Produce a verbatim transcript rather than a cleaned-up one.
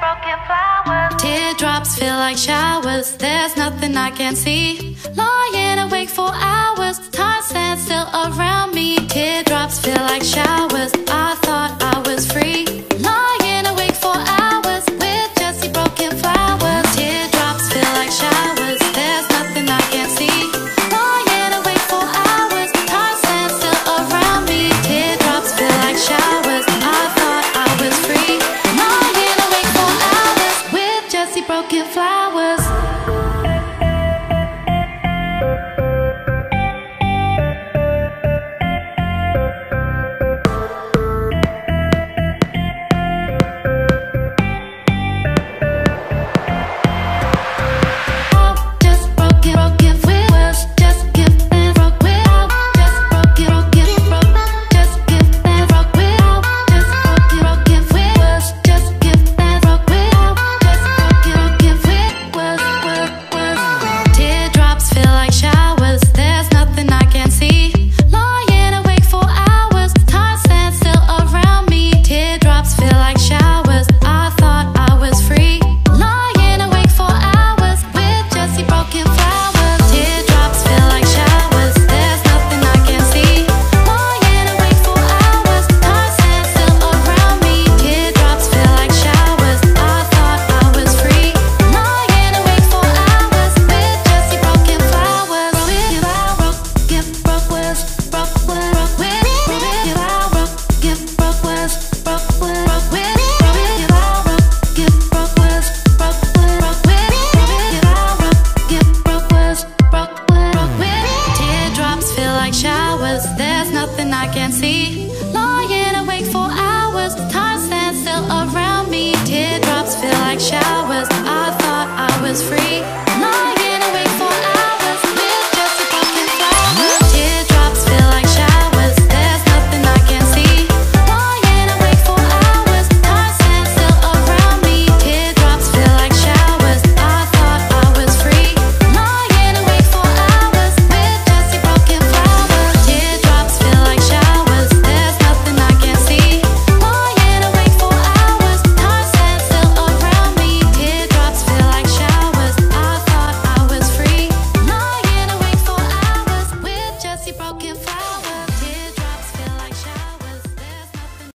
broken flowers. Teardrops feel like showers, there's nothing I can see. Lying awake for hours, time stands still around me. Teardrops feel like showers, I thought I was free. Lying awake for hours with just the broken flowers. Teardrops feel like showers, there's nothing I can see. Lying awake for hours, time stands still around me. Teardrops feel like showers, I thought I was free. Lying awake for hours with just the broken flowers.